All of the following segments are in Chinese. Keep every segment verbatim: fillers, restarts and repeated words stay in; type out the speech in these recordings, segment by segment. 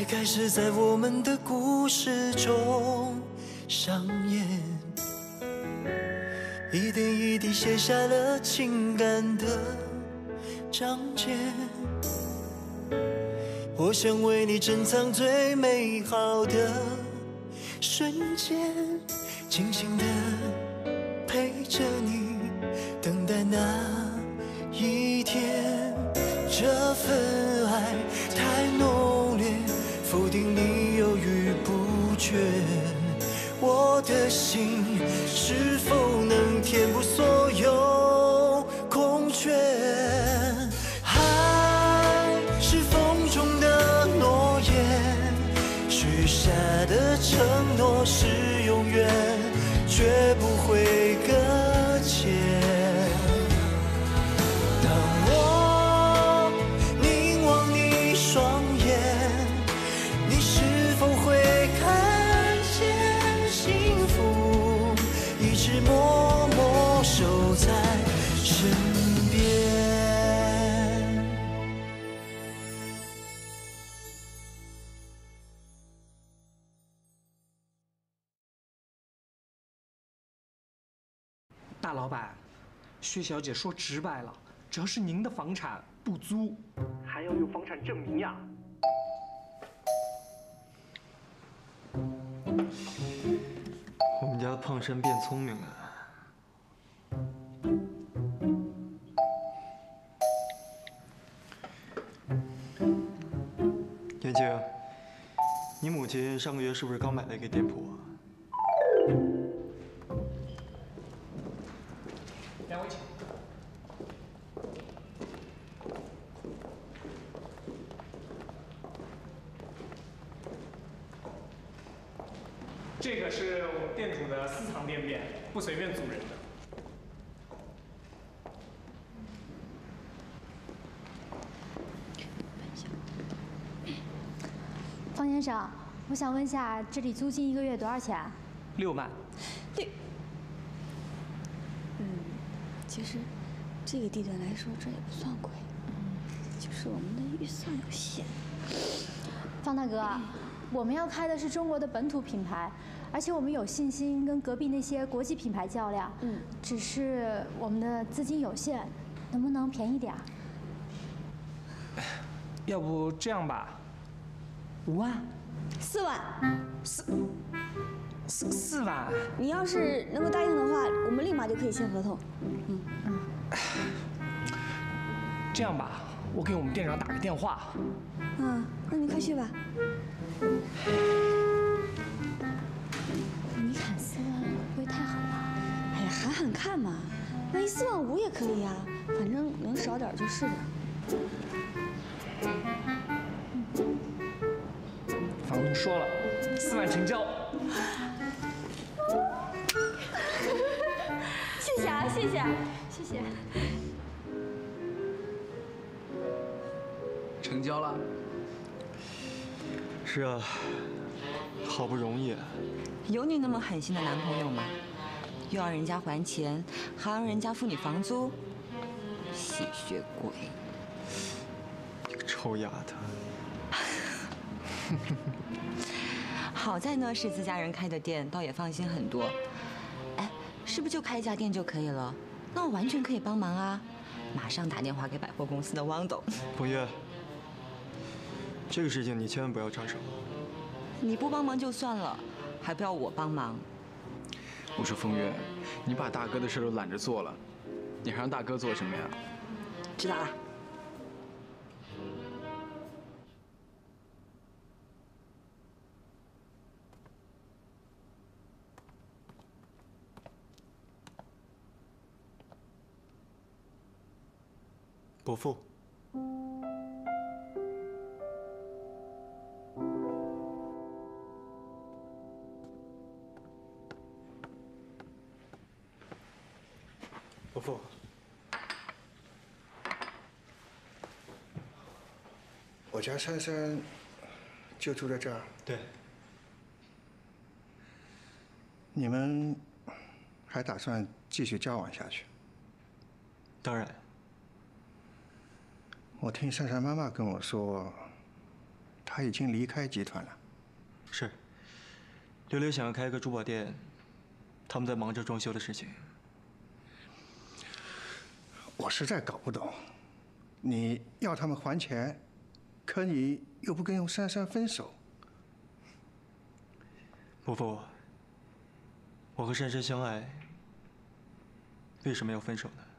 爱开始在我们的故事中上演，一点一滴写下了情感的章节。我想为你珍藏最美好的瞬间，静静地陪着你，等待那一天。这份爱太浓烈，否定你犹豫不决，我的心是否能填补所有空缺？爱是风中的诺言，许下的承诺是永远，绝不会搁浅。当我凝望你双眼，你是否会看见幸福一直默默守在身边？ 大老板，薛小姐说直白了，只要是您的房产不租，还要有房产证明呀。 我们家胖婶变聪明了。燕青，你母亲上个月是不是刚买了一个店铺啊？ 两位请。这个是我们店主的私藏店面，不随便租人的。 方先生，我想问一下，这里租金一个月多少钱？ 六万。 对。嗯，其实这个地段来说，这也不算贵，就是我们的预算有限。 方大哥，我们要开的是中国的本土品牌，而且我们有信心跟隔壁那些国际品牌较量。嗯，只是我们的资金有限，能不能便宜点儿？ 要不这样吧，五万， 四万， 四四四万。 你要是能够答应的话，我们立马就可以签合同。嗯嗯。 这样吧，我给我们店长打个电话。 啊，那你快去吧。 你砍四万会不会太狠了？ 哎呀，喊喊看嘛，万一四万五也可以呀，反正能少点就是点。 房东说了，四万成交。 谢谢啊，谢谢，谢谢。 成交了。 是啊，好不容易。 有你那么狠心的男朋友吗？又要人家还钱，还要人家付你房租，吸血鬼！ 你个臭丫头！ 好在呢是自家人开的店，倒也放心很多。哎，是不是就开一家店就可以了？那我完全可以帮忙啊！马上打电话给百货公司的汪董。 彭越，这个事情你千万不要插手。 你不帮忙就算了，还不要我帮忙。 我说风月，你把大哥的事都揽着做了，你还让大哥做什么呀？ 知道了。 伯父。伯父， 我家珊珊就住在这儿。 对。 你们还打算继续交往下去？ 当然。 我听珊珊妈妈跟我说， 他已经离开集团了。 是。刘刘想要开个珠宝店，他们在忙着装修的事情。 我实在搞不懂，你要他们还钱，可你又不跟用珊珊分手。 伯父，我和珊珊相爱，为什么要分手呢？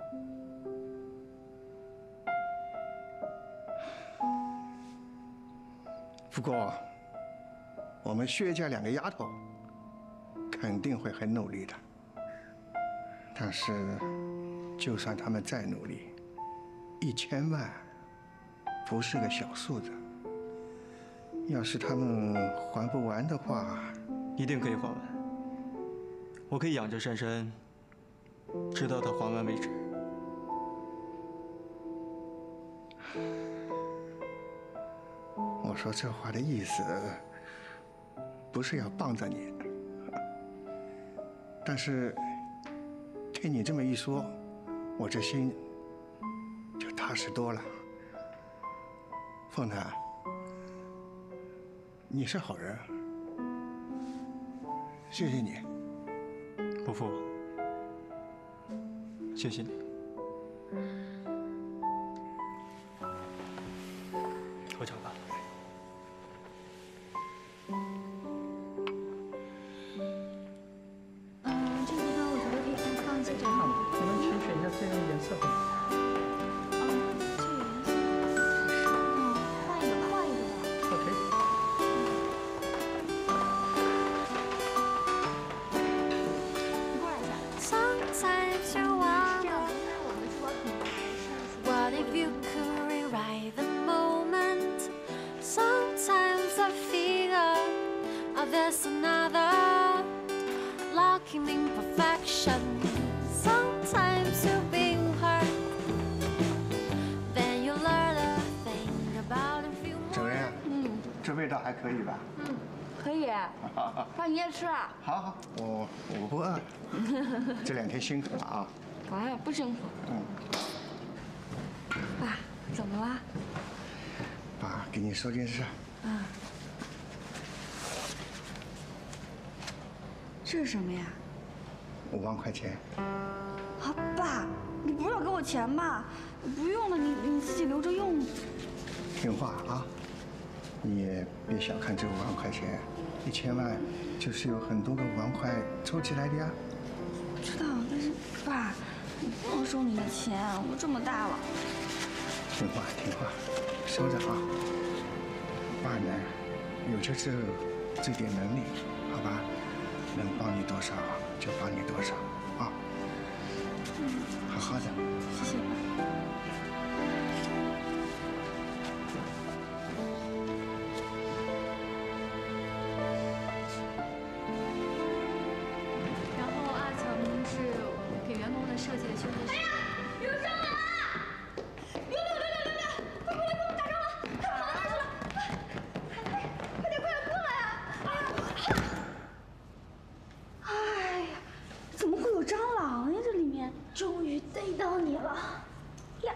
不过，我们薛家两个丫头肯定会很努力的。但是，就算他们再努力，一千万不是个小数字。要是他们还不完的话， 一定可以还完。我可以养着珊珊，直到她还完为止。 我说这话的意思，不是要帮着你，但是听你这么一说，我这心就踏实多了。凤檀，你是好人，谢谢你。 伯父，谢谢你。喝茶吧。 这个颜色很好。 哦，这个颜色是，嗯，换一个吧，换一个吧。 OK。 你过来一下。 这样，因为我们珠宝品牌是。 What if you could rewrite the moment? Sometimes I figure oh, there's another lacking imperfection. Sometimes you've been hurt, then you learn a thing about a few more. 整人，嗯，这味道还可以吧？ 嗯，可以。爸，你也吃啊？ 好好，我我不饿。这两天辛苦了啊。 哎，不辛苦。 嗯。 爸，怎么了？ 爸，给你说件事。 啊。这是什么呀？ 五万块钱。 啊，爸，你不是要给我钱吧？不用了，你你自己留着用。 听话啊，你也别小看这五万块钱，一千万就是有很多个五万块凑起来的呀。 我知道，但是爸，我不能收你的钱，我这么大了。 听话听话，收着啊。爸呢，有就这这点能力，好吧？能帮你多少就帮你多少啊。 好好的， 谢谢爸。 然后二层是给员工的设计的休息室。哎呀，有蟑螂啊！六六六六六六，快过来帮我打蟑螂！快跑到哪去了？快快点快点过来啊！哎呀！哎呀， 怎么会有蟑螂呀？这里面。 终于逮到你了，呀！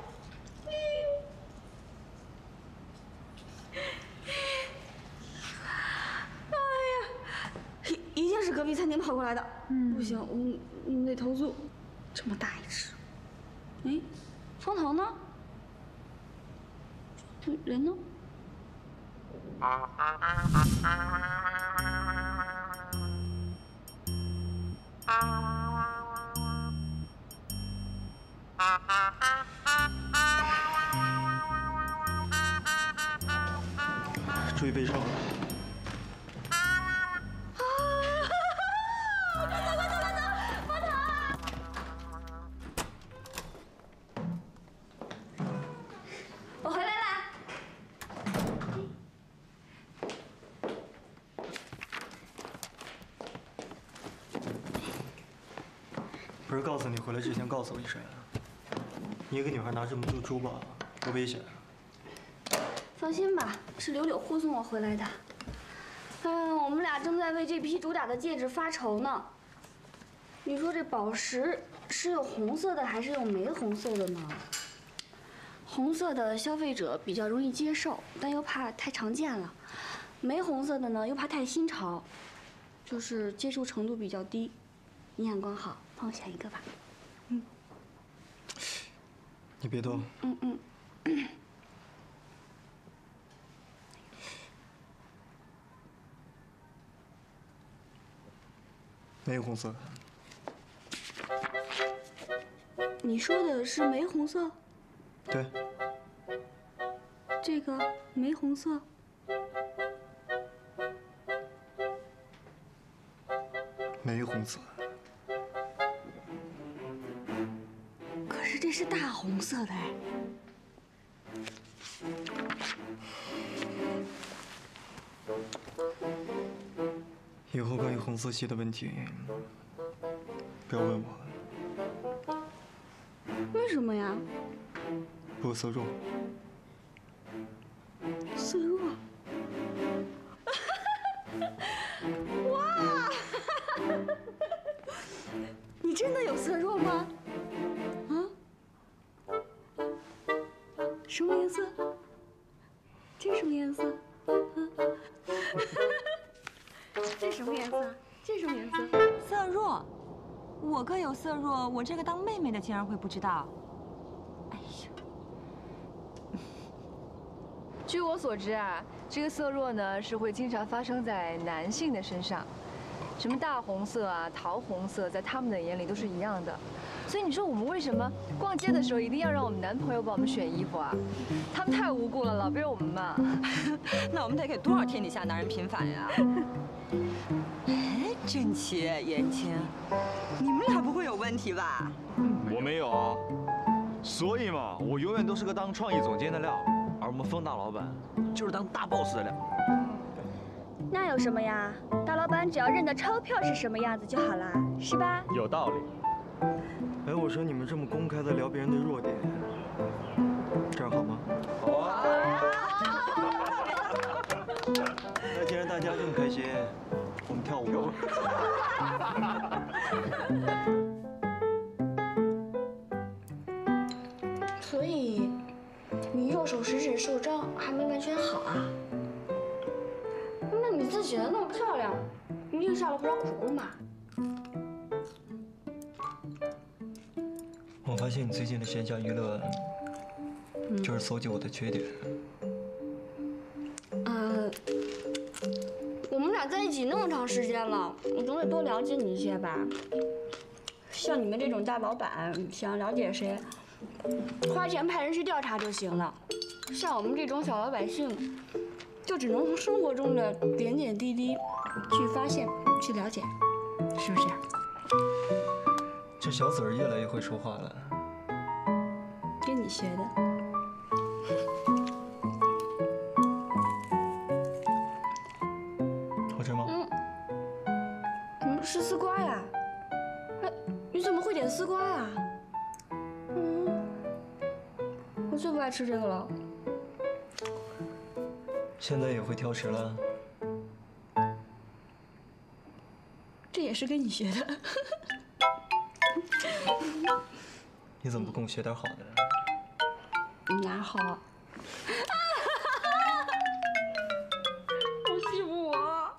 哎呀，一一定是隔壁餐厅跑过来的。嗯，不行，我们我们得投诉。这么大一只，哎，方糖呢？人呢？ 注意背上。 我回来啦。 不是告诉你回来之前告诉我一声，你一个女孩拿这么多珠宝，多危险啊！ 放心吧，是柳柳护送我回来的。嗯，我们俩正在为这批主打的戒指发愁呢。你说这宝石是有红色的还是有玫红色的呢？ 红色的消费者比较容易接受，但又怕太常见了；玫红色的呢，又怕太新潮，就是接受程度比较低。你眼光好，帮我选一个吧。嗯。 你别动。 嗯嗯。 玫红色。 你说的是玫红色？ 对。 这个玫红色。 玫红色。 可是这是大红色的哎。 以后关于红色系的问题，不要问我了。 为什么呀？ 我色弱。 色弱？哇！你真的有色弱吗？啊？什么颜色？这什么颜色？啊？这什么颜色？这什么颜色？ 色弱，我哥有色弱，我这个当妹妹的竟然会不知道。哎呀， 据我所知啊，这个色弱呢是会经常发生在男性的身上，什么大红色啊、桃红色，在他们的眼里都是一样的。所以你说我们为什么逛街的时候一定要让我们男朋友帮我们选衣服啊？他们太无辜了，老被我们骂。 那我们得给多少天底下男人平反呀？哎，郑琪、言青，你们俩不会有问题吧？ 我没有啊，所以嘛，我永远都是个当创意总监的料，而我们风大老板就是当大 boss 的料。 那有什么呀？大老板只要认得钞票是什么样子就好啦，是吧？ 有道理。 哎，我说你们这么公开的聊别人的弱点，这样好吗？ 好啊。 那既然大家这么开心，我们跳舞吧。所以，你右手食指受伤还没完全好啊？那你自己的那么漂亮，一定下了不少苦功吧？ 我发现你最近的线下娱乐，就是搜集我的缺点。 呃，我们俩在一起那么长时间了，我总得多了解你一些吧。像你们这种大老板，想了解谁，花钱派人去调查就行了。像我们这种小老百姓，就只能从生活中的点点滴滴去发现、去了解，是不是？ 这小嘴儿越来越会说话了。 跟你学的。 好吃吗？ 嗯。嗯，是丝瓜呀。哎，你怎么会点丝瓜呀？嗯，我最不爱吃这个了。 现在也会挑食了。 这也是跟你学的。 你怎么不跟我学点好的？ 哪好？好欺负我！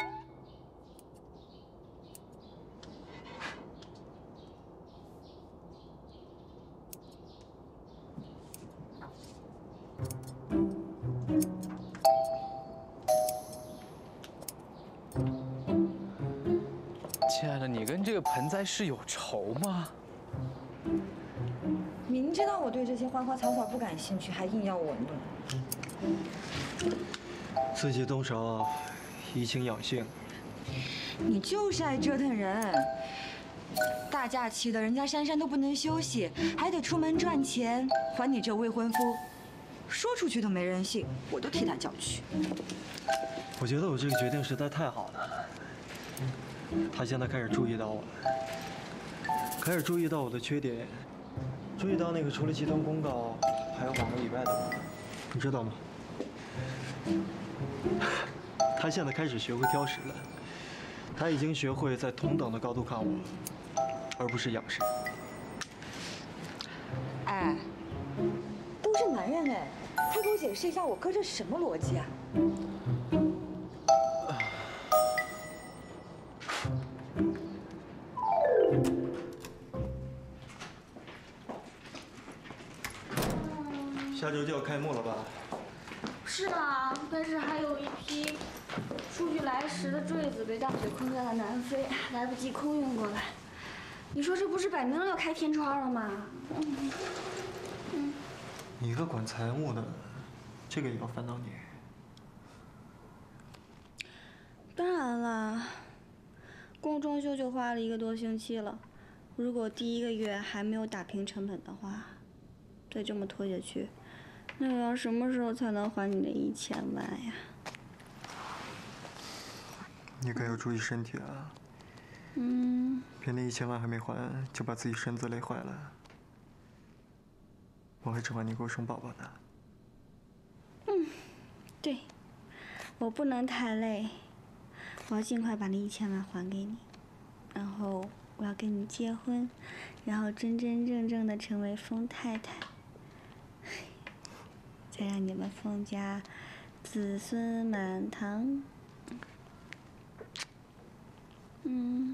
亲爱的，你跟这个盆栽是有仇吗？ 明知道我对这些花花草草不感兴趣，还硬要我弄。 自己动手，怡情养性。 你就是爱折腾人。大假期的，人家珊珊都不能休息，还得出门赚钱，还你这未婚夫，说出去都没人信，我都替他叫屈。 我觉得我这个决定实在太好了。他现在开始注意到我了，开始注意到我的缺点。注意到那个除了集团公告还有网络以外的我，你知道吗？他现在开始学会挑食了，他已经学会在同等的高度看我，而不是仰视。 哎，都是怨哎，快给我解释一下，我哥这是什么逻辑啊？ 下周就要开幕了吧？ 是啊，但是还有一批数据来时的坠子被大雪困在了南非，来不及空运过来。你说这不是摆明了要开天窗了吗？嗯嗯。 你一个管财务的，这个也要烦恼你？ 当然啦，光装修就花了一个多星期了，如果第一个月还没有打平成本的话，再这么拖下去。 那我要什么时候才能还你那一千万呀？ 你可要注意身体啊！ 嗯。 别那一千万还没还，就把自己身子累坏了。我还指望你给我生宝宝呢。 嗯，对，我不能太累，我要尽快把那一千万还给你，然后我要跟你结婚，然后真真正正的成为疯太太。 再让你们封家子孙满堂。嗯。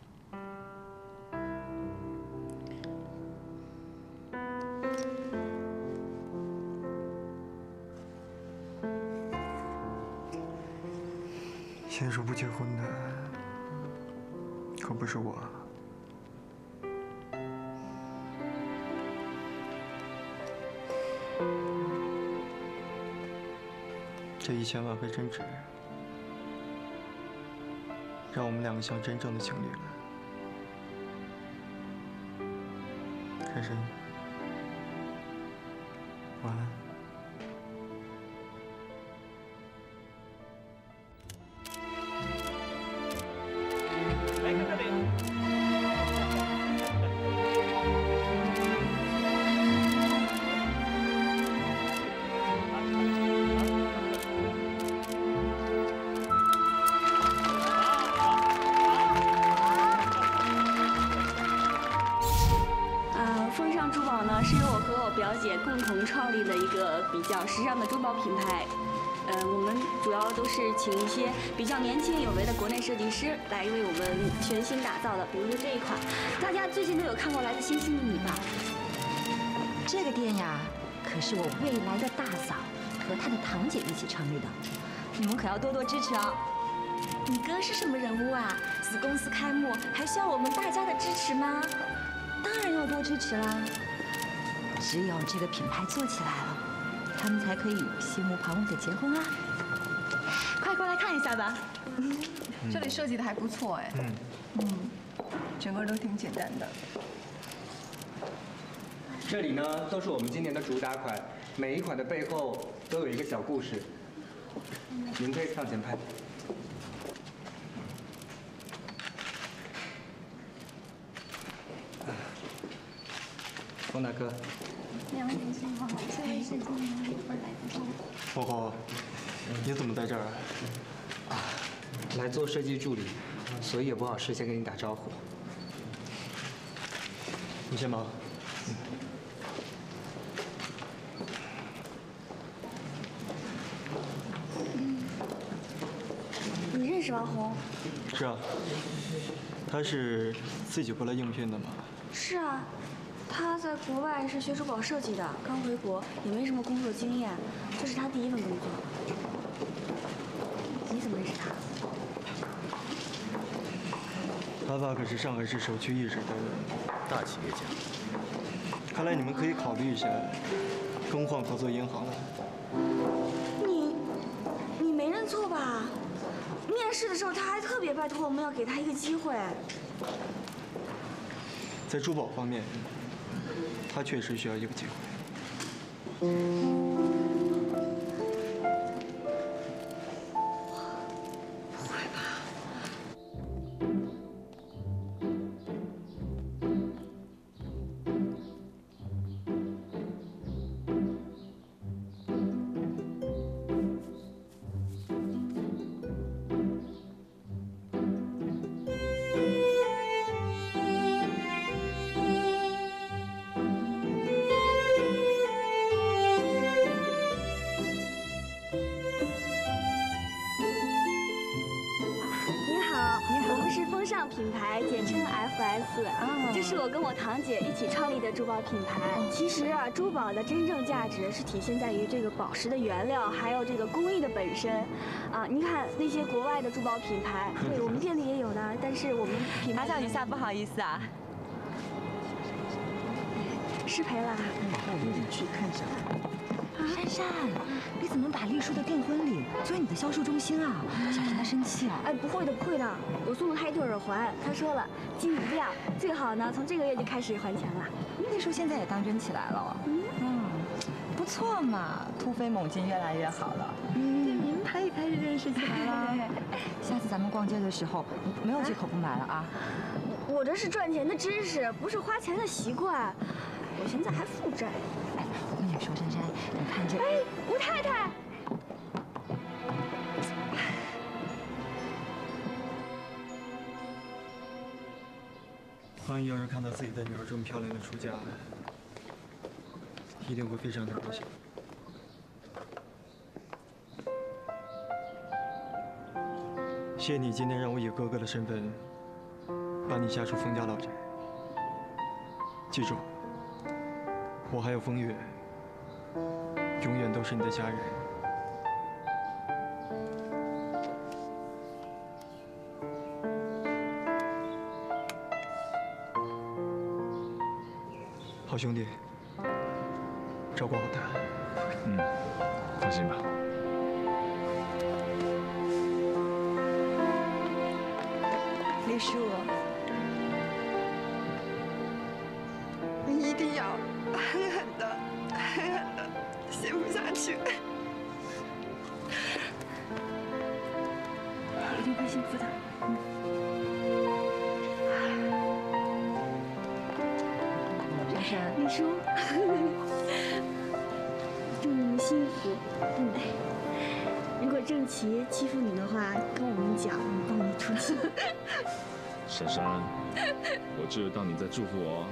先说不结婚的，可不是我。 这一千万还真值，让我们两个像真正的情侣了。开始，晚安。 来看这里。 是由我和我表姐共同创立的一个比较时尚的珠宝品牌。呃，我们主要都是请一些比较年轻有为的国内设计师来为我们全新打造的，比如说这一款，大家最近都有看过《来自星星的你》吧？ 这个店呀，可是我未来的大嫂和她的堂姐一起成立的，你们可要多多支持哦。 你哥是什么人物啊？子公司开幕还需要我们大家的支持吗？ 当然要多支持啦。 只有这个品牌做起来了，他们才可以心无旁骛的结婚啊！快过来看一下吧。 嗯、这里设计的还不错哎。嗯嗯，整个都挺简单的。 这里呢都是我们今年的主打款，每一款的背后都有一个小故事。您可以向前拍。冯大哥。 两位同学好，这位是今年的本来的。 火火，你怎么在这儿啊？ 啊，来做设计助理，所以也不好事先跟你打招呼。 你先忙。 嗯。你认识王红？ 是啊。他是自己过来应聘的吗？ 是啊。 他在国外是学珠宝设计的，刚回国，也没什么工作经验，这是他第一份工作。你怎么认识他？ 他爸可是上海市首屈一指的大企业家。看来你们可以考虑一下更换合作银行了。 你，你没认错吧？面试的时候他还特别拜托我们要给他一个机会。 在珠宝方面。 他确实需要一个机会。 不会吧？ 风尚品牌，简称 F S。啊，这是我跟我堂姐一起创立的珠宝品牌。其实啊，珠宝的真正价值是体现在于这个宝石的原料，还有这个工艺的本身。啊，你看那些国外的珠宝品牌，对我们店里也有的，但是我们品牌。 阿叫一下，不好意思啊。 失陪了。 那我们进去看一下。 珊珊，你怎么把丽叔的订婚礼作为你的销售中心啊？小心他生气啊！ 哎，不会的，不会的，我送了他一对耳环，他说了，金一亮，最好呢从这个月就开始还钱了。 丽叔现在也当真起来了，嗯嗯，不错嘛，突飞猛进，越来越好了。嗯，对名牌也开始认识起来了。下次咱们逛街的时候，没有借口不买了啊！ 我这是赚钱的知识，不是花钱的习惯。我现在还负债。 哎，我跟你说，珊珊，你看这…… 哎，吴太太。 欢迎要是看到自己的女儿这么漂亮的出嫁，一定会非常的高兴。谢谢你今天让我以哥哥的身份，把你嫁出冯家老宅。记住，我还有风月，永远都是你的家人。 好兄弟，照顾好他。 嗯，放心吧。 丽叔，你一定要狠狠的、狠狠的幸福下去。 一定会幸福的。嗯。 丽叔，祝你们幸福。嗯，如果郑琪欺负你的话，跟我们讲，我们帮你出气。 珊珊，我只有当你在祝福我。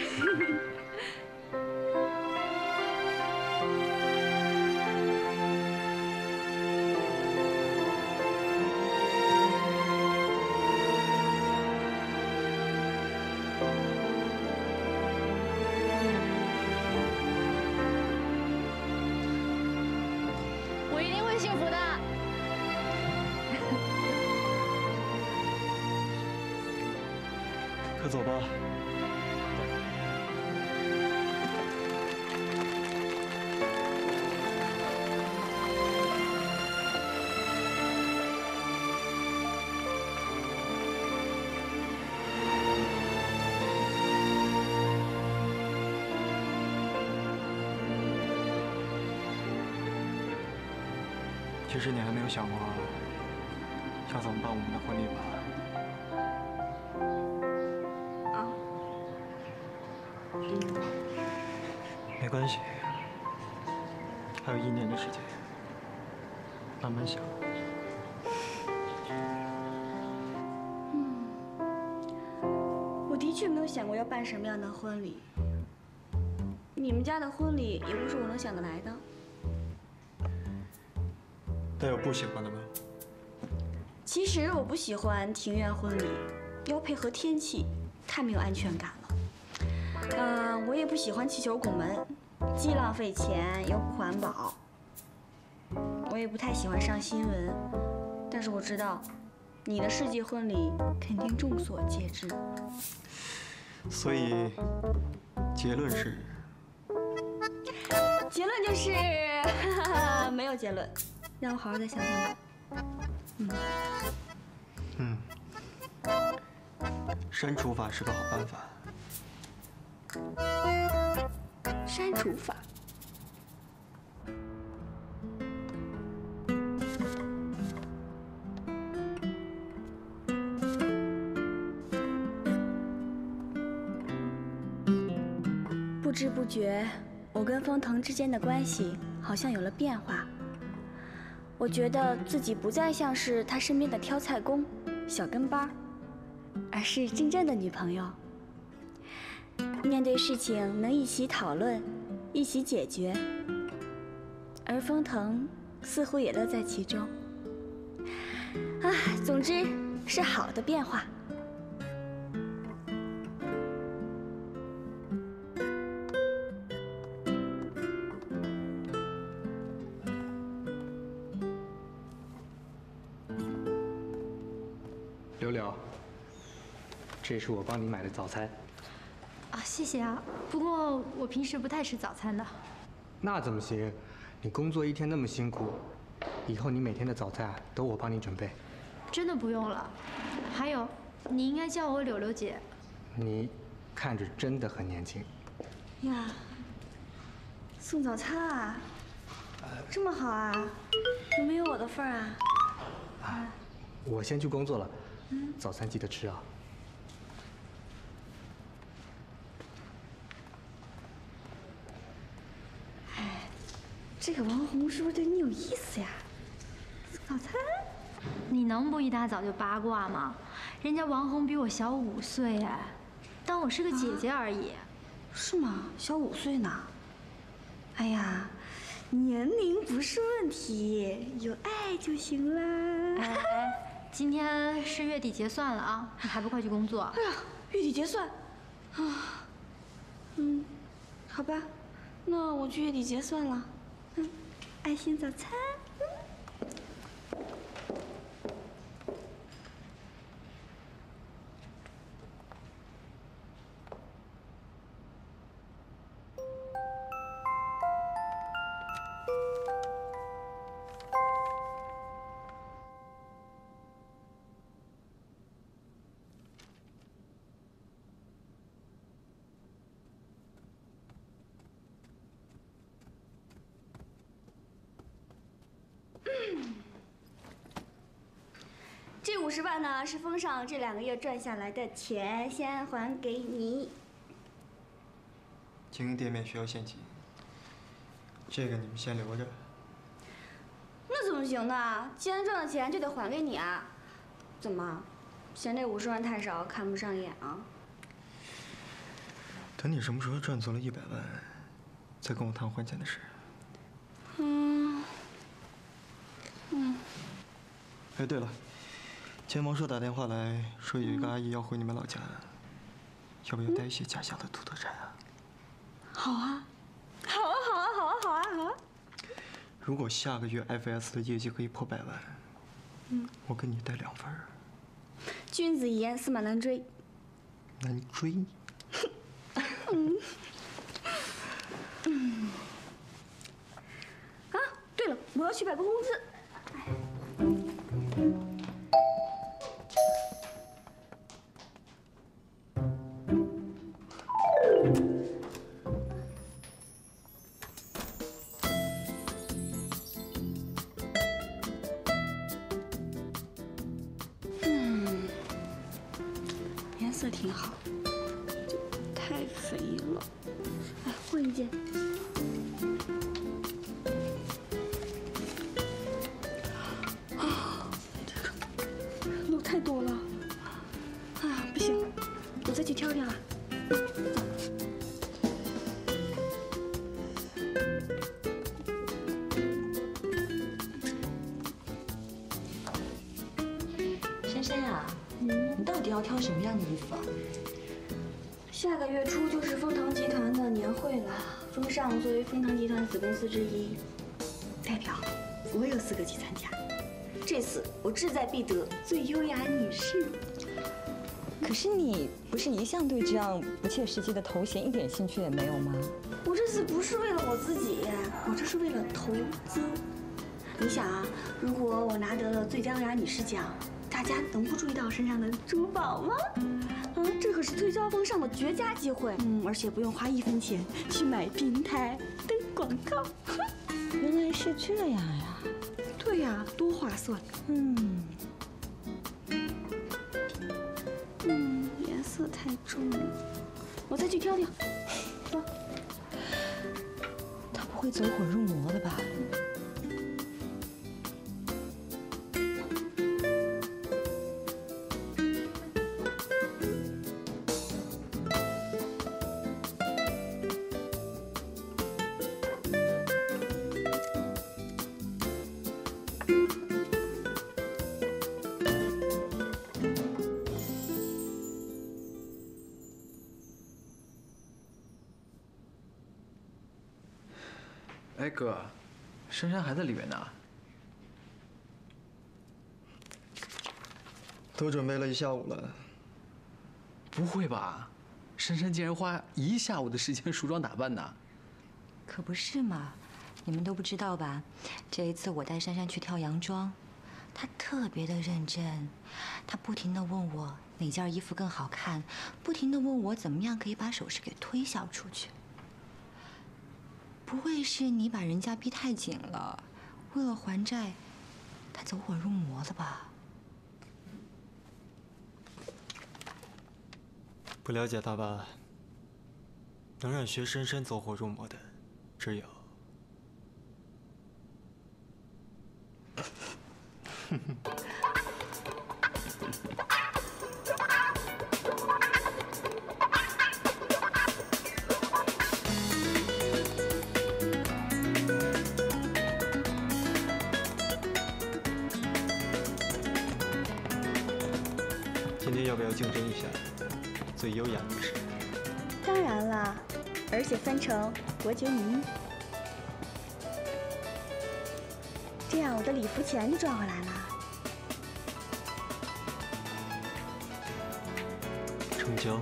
幸福的， 可走吧。其实你还没有想过要怎么办我们的婚礼吧？ 啊， 没关系，还有一年的时间，慢慢想。 嗯，我的确没有想过要办什么样的婚礼。你们家的婚礼也不是我能想得来的。 但有不喜欢的吗？ 其实我不喜欢庭院婚礼，要配合天气，太没有安全感了。呃，我也不喜欢气球拱门，既浪费钱又不环保。我也不太喜欢上新闻，但是我知道，你的世纪婚礼肯定众所皆知。 所以，结论是？ 结论就是，哈哈，没有结论。 让我好好再想想吧。嗯。 嗯。删除法是个好办法。 删除法。不知不觉，我跟风腾之间的关系好像有了变化。 我觉得自己不再像是他身边的挑菜工、小跟班，而是真正的女朋友。面对事情能一起讨论，一起解决，而风腾似乎也乐在其中。啊，总之是好的变化。 柳柳，这是我帮你买的早餐。 啊，谢谢啊。不过我平时不太吃早餐的。 那怎么行？你工作一天那么辛苦，以后你每天的早餐都我帮你准备。 真的不用了。还有，你应该叫我柳柳姐。 你看着真的很年轻。 呀，送早餐啊，这么好啊？有没有我的份儿啊？ 啊，我先去工作了。嗯，早餐记得吃啊。 哎，这个王红是不是对你有意思呀？送早餐？ 你能不一大早就八卦吗？人家王红比我小五岁哎，当我是个姐姐而已。 啊、是吗？小五岁呢？哎呀，年龄不是问题，有爱就行啦。 哎哎，今天是月底结算了啊，你还不快去工作？ 哎呀，月底结算，啊，嗯，好吧，那我去月底结算了。嗯，爱心早餐。这五十万呢，是风尚这两个月赚下来的钱，先还给你。 经营店面需要现金，这个你们先留着。 那怎么行呢？既然赚了钱，就得还给你啊！怎么，嫌这五十万太少，看不上眼啊？ 等你什么时候赚足了一百万，再跟我谈还钱的事。 嗯。嗯。 哎，对了。前王叔打电话来说，有一个阿姨要回你们老家，要不要带一些家乡的土特产啊？ 好啊，好啊，好啊，好啊，好啊，好啊！ 如果下个月 F S 的业绩可以破百万，嗯，我给你带两份。 君子一言，驷马难追。 难追？ 嗯。嗯。啊，对了，我要去百过工资。嗯，颜色挺好，就太肥了。哎，换一件。啊，这个漏太多了。哎呀，不行，我再去挑挑啊。 珊珊啊，嗯，你到底要挑什么样的衣服啊？ 下个月初就是丰堂集团的年会了，风尚作为丰堂集团子公司之一，代表我有资格去参加。这次我志在必得最优雅女士。 可是你不是一向对这样不切实际的头衔一点兴趣也没有吗？ 我这次不是为了我自己，我这是为了投资。你想啊，如果我拿得了最佳优雅女士奖，大家能不注意到我身上的珠宝吗？啊，这可是推销风尚的绝佳机会。嗯，而且不用花一分钱去买平台登广告。 原来是这样呀！ 对呀，多划算。嗯。嗯，颜色太重了，我再去挑挑。走。 他不会走火入魔了吧？ 哎，哥，珊珊还在里面呢。 都准备了一下午了。 不会吧？珊珊竟然花一下午的时间梳妆打扮呢？ 可不是嘛，你们都不知道吧？这一次我带珊珊去跳洋装，她特别的认真，她不停的问我哪件衣服更好看，不停的问我怎么样可以把首饰给推销出去。不会是你把人家逼太紧了，为了还债，她走火入魔了吧？ 不了解大爸，能让薛深深走火入魔的，只有……今天要不要竞争一下？最优雅女士。 当然啦，而且分成伯爵名义，这样我的礼服钱就赚回来了。 成交。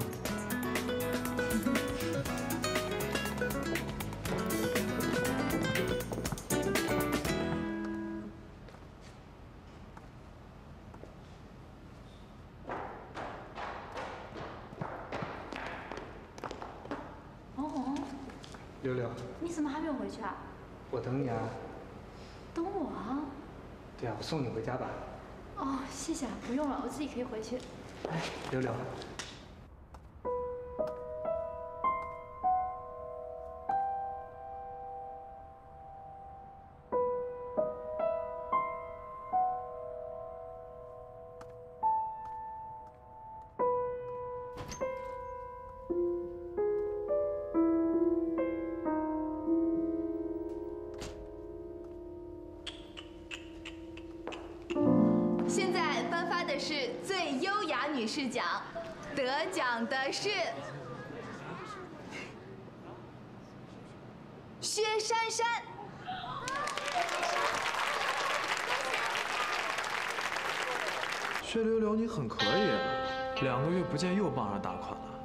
六六， 你怎么还没有回去啊？ 我等你啊。 等我啊？ 对啊，我送你回家吧。 哦，谢谢，不用了，我自己可以回去。 哎，六六。 现在颁发的是最优雅女士奖，得奖的是薛珊珊。 薛柳柳，你很可以啊，两个月不见又傍上大款了。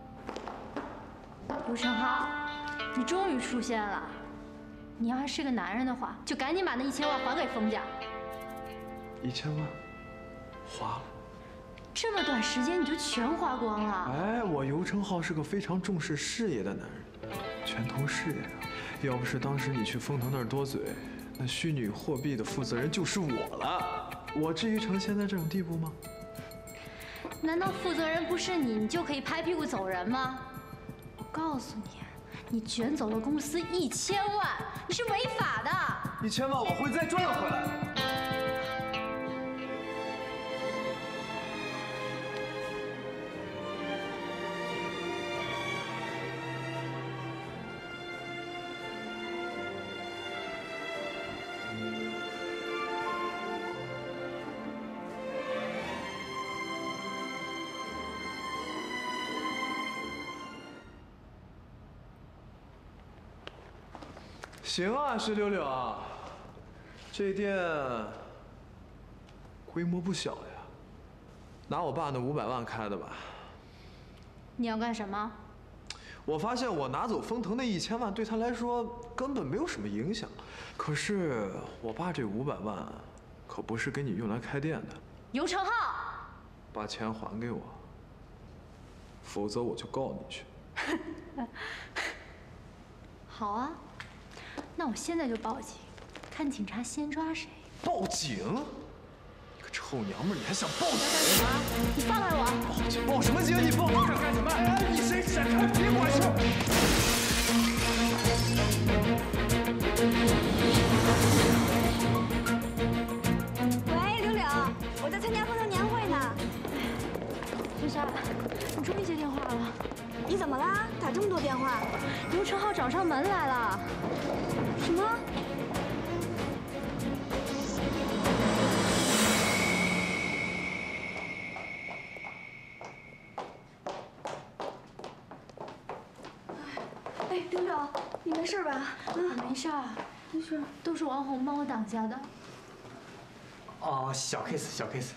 卢成浩，你终于出现了。你要还是个男人的话，就赶紧把那一千万还给封家。 一千万，花了。 这么短时间你就全花光了？ 哎，我尤成浩是个非常重视事业的男人，全投事业啊！要不是当时你去封腾那儿多嘴，那虚拟货币的负责人就是我了。我至于成现在这种地步吗？ 难道负责人不是你，你就可以拍屁股走人吗？我告诉你，你卷走了公司一千万，你是违法的。 一千万我会再赚回来。行啊，薛柳柳，这店规模不小呀，拿我爸那五百万开的吧？ 你要干什么？ 我发现我拿走封腾那一千万对他来说根本没有什么影响，可是我爸这五百万可不是给你用来开店的。 尤成浩， 把钱还给我，否则我就告你去。 好啊。那我现在就报警，看警察先抓谁。 报警？你个臭娘们儿，你还想报警？ 你放开我！ 报警？报什么警？你报警干什么？哎，你谁闪开？别管事！ 喂，柳柳，我在参加封腾年会呢。 珊珊，你终于接电话了。 你怎么啦？打这么多电话？ 尤成浩找上门来了。 什么？哎，柳柳， 你没事吧？ 我没事儿，没事，都是王红帮我挡下的。 哦，小 case， 小 case。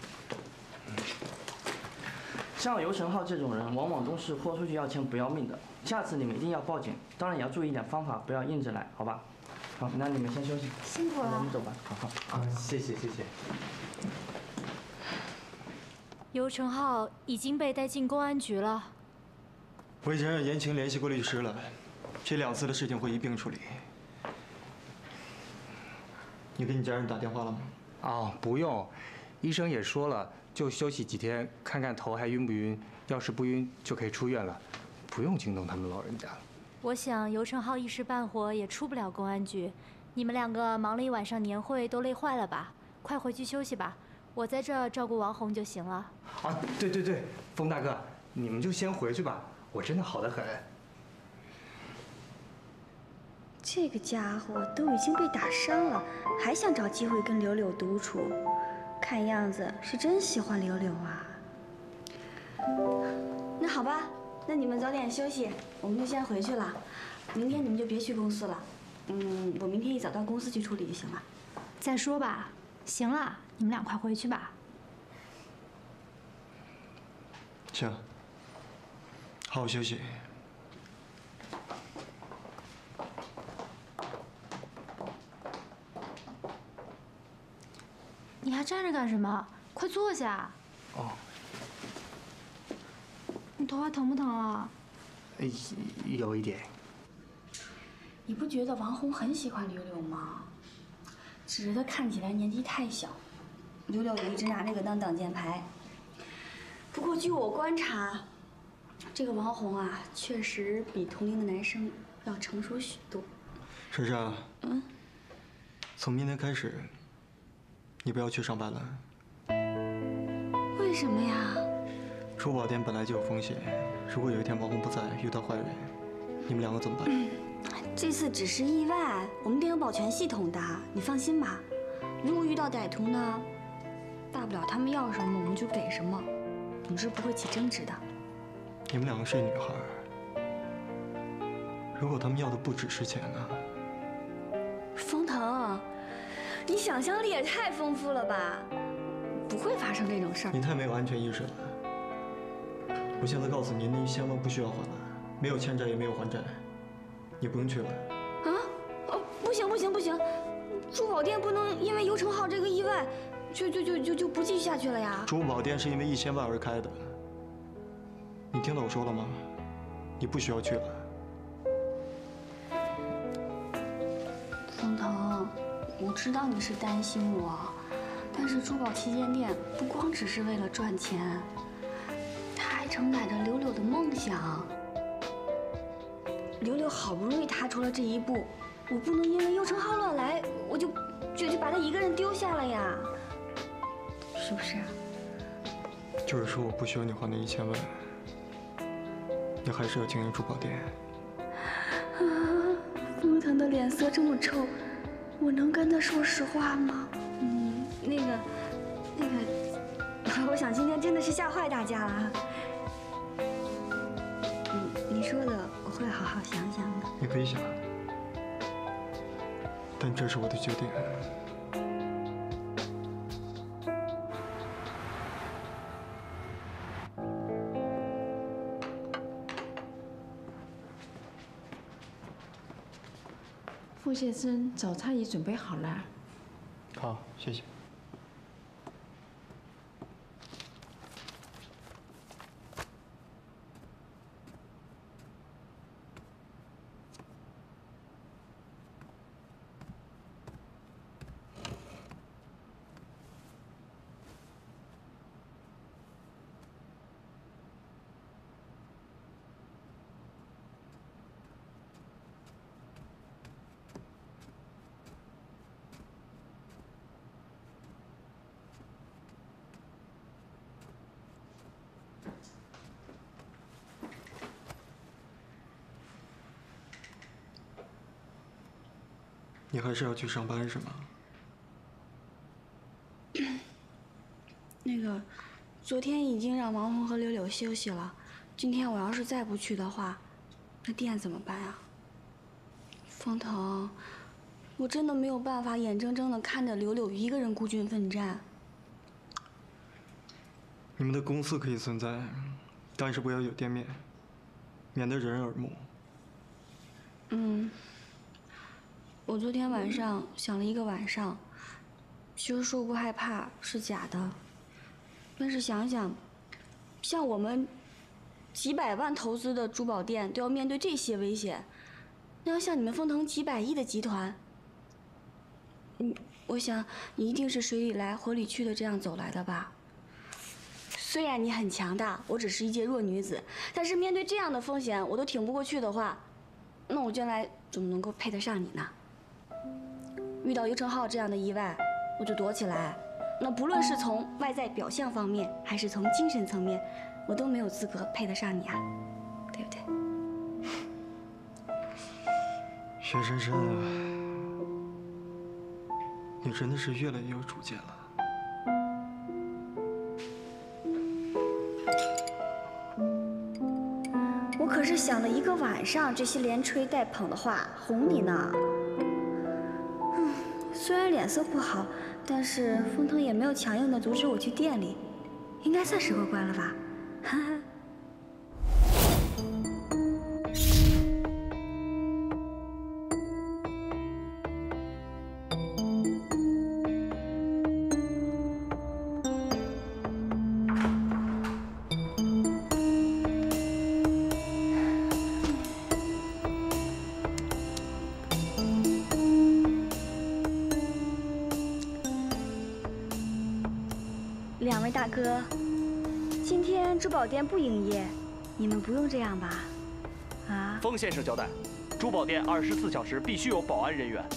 像游成浩这种人，往往都是豁出去要钱不要命的。下次你们一定要报警，当然也要注意一点方法，不要硬着来，好吧？好，那你们先休息。 辛苦了。 我们走吧。好好啊，谢谢谢谢。 游成浩已经被带进公安局了。 我已经让严晴联系过律师了，这两次的事情会一并处理。你给你家人打电话了吗？ 哦，不用，医生也说了，就休息几天，看看头还晕不晕。要是不晕，就可以出院了，不用惊动他们老人家了。 我想游成浩一时半会也出不了公安局，你们两个忙了一晚上年会，都累坏了吧？快回去休息吧，我在这儿照顾王红就行了。 啊，对对对，风大哥，你们就先回去吧，我真的好得很。 这个家伙都已经被打伤了，还想找机会跟柳柳独处，看样子是真喜欢柳柳啊。那好吧，那你们早点休息，我们就先回去了。明天你们就别去公司了，嗯，我明天一早到公司去处理就行了。 再说吧，行了，你们俩快回去吧。 行，好好休息。 你还站着干什么？快坐下。 哦。 你头还疼不疼啊？ 有一点。 你不觉得王红很喜欢柳柳吗？只是她看起来年纪太小，柳柳也一直拿那个当挡箭牌。不过据我观察，这个王红啊，确实比同龄的男生要成熟许多。 珊珊。 嗯。 从明天开始，你不要去上班了。 为什么呀？ 珠宝店本来就有风险，如果有一天王红不在，遇到坏人，你们两个怎么办？ 嗯、这次只是意外，我们店有保全系统的，你放心吧。如果遇到歹徒呢，大不了他们要什么我们就给什么，总之不会起争执的。 你们两个是女孩，如果他们要的不只是钱呢？ 风腾，你想象力也太丰富了吧？不会发生这种事儿。 你太没有安全意识了。我现在告诉你，那一千万不需要还了，没有欠债也没有还债，你不用去了。 啊？哦，不行不行不行，珠宝店不能因为游成浩这个意外，就就就就就不继续下去了呀。 珠宝店是因为一千万而开的，你听到我说了吗？你不需要去了。 风腾，我知道你是担心我，但是珠宝旗舰店不光只是为了赚钱。承载着柳柳的梦想，柳柳好不容易踏出了这一步，我不能因为游成浩乱来，我就就就把他一个人丢下了呀，是不是？ 就是说，我不需要你还那一千万，你还是要经营珠宝店。 啊，风腾的脸色这么臭，我能跟他说实话吗？嗯，那个，那个，我想今天真的是吓坏大家了。你说的我会好好想想的。 你可以想，但这是我的决定。 傅先生，早餐已准备好了。 好，谢谢。你还是要去上班是吗？ 那个，昨天已经让王红和柳柳休息了，今天我要是再不去的话，那店怎么办啊？ 风腾，我真的没有办法眼睁睁的看着柳柳一个人孤军奋战。 你们的公司可以存在，但是不要有店面，免得惹人耳目。 嗯，我昨天晚上想了一个晚上，其实说不害怕是假的，但是想想，像我们几百万投资的珠宝店都要面对这些危险，那要像你们风腾几百亿的集团，嗯，我想你一定是水里来火里去的这样走来的吧。虽然你很强大，我只是一介弱女子，但是面对这样的风险我都挺不过去的话，那我将来怎么能够配得上你呢？遇到尤承浩这样的意外，我就躲起来，那不论是从外在表象方面，还是从精神层面，我都没有资格配得上你啊，对不对？ 薛深深啊，你真的是越来越有主见了。 我可是想了一个晚上这些连吹带捧的话哄你呢。嗯，虽然脸色不好，但是风腾也没有强硬的阻止我去店里，应该算是过关了吧？哈哈。两位大哥，今天珠宝店不营业，你们不用这样吧？啊？ 风先生交代，珠宝店二十四小时必须有保安人员。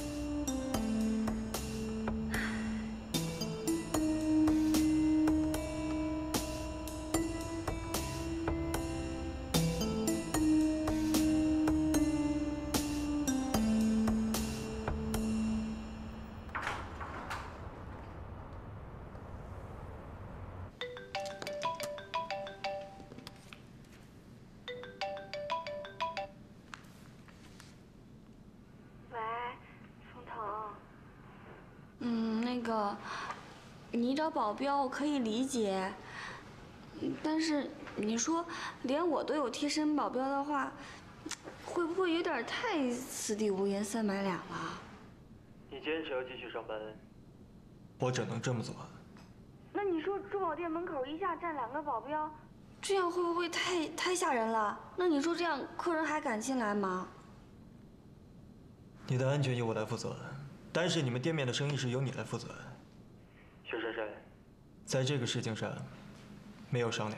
你找保镖我可以理解，但是你说连我都有贴身保镖的话，会不会有点太此地无银三百两了？ 你坚持要继续上班，我只能这么做。 那你说珠宝店门口一下站两个保镖，这样会不会太太吓人了？那你说这样客人还敢进来吗？ 你的安全由我来负责，但是你们店面的生意是由你来负责。薛珊珊，在这个事情上没有商量。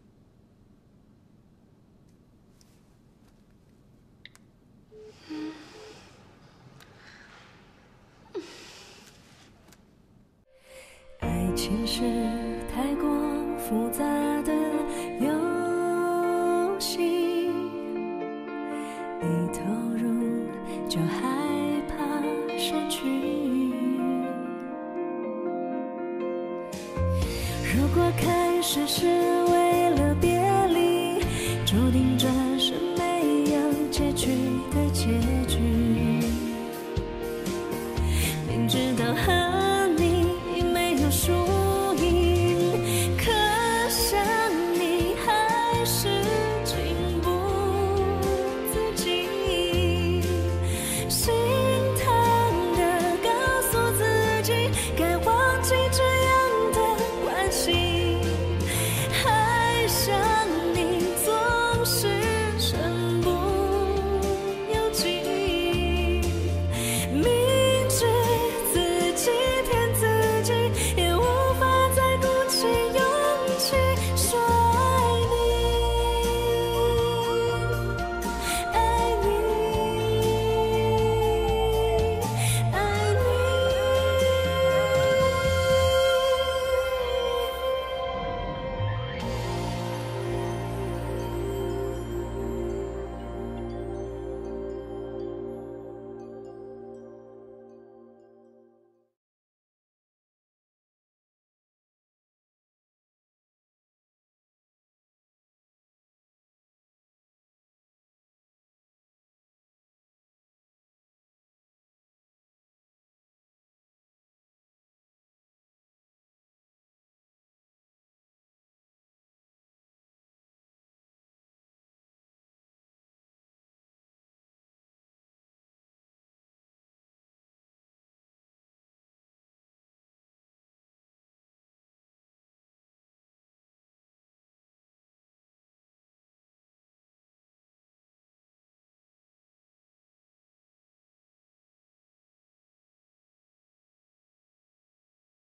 爱情是太过复杂的游戏，一投入就害怕失去。如果开始是